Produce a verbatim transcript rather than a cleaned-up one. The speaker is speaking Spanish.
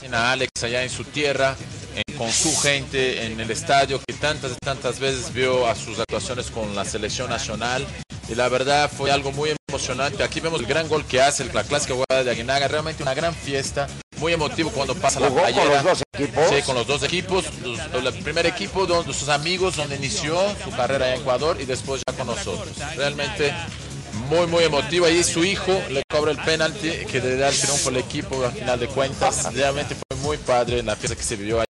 a Alex allá en su tierra, en, con su gente en el estadio, que tantas y tantas veces vio a sus actuaciones con la selección nacional, y la verdad fue algo muy emocionante. Aquí vemos el gran gol que hace, la clásica jugada de Aguinaga, realmente una gran fiesta, muy emotivo cuando pasa la playera. ¿Con los dos equipos? Sí, con los dos equipos, los, el primer equipo, donde sus amigos, donde inició su carrera en Ecuador, y después ya con nosotros. Realmente muy muy emotivo. Ahí su hijo le cobra el penalti que le da el triunfo al equipo al final de cuentas. Realmente fue muy padre la fiesta que se vivió ahí.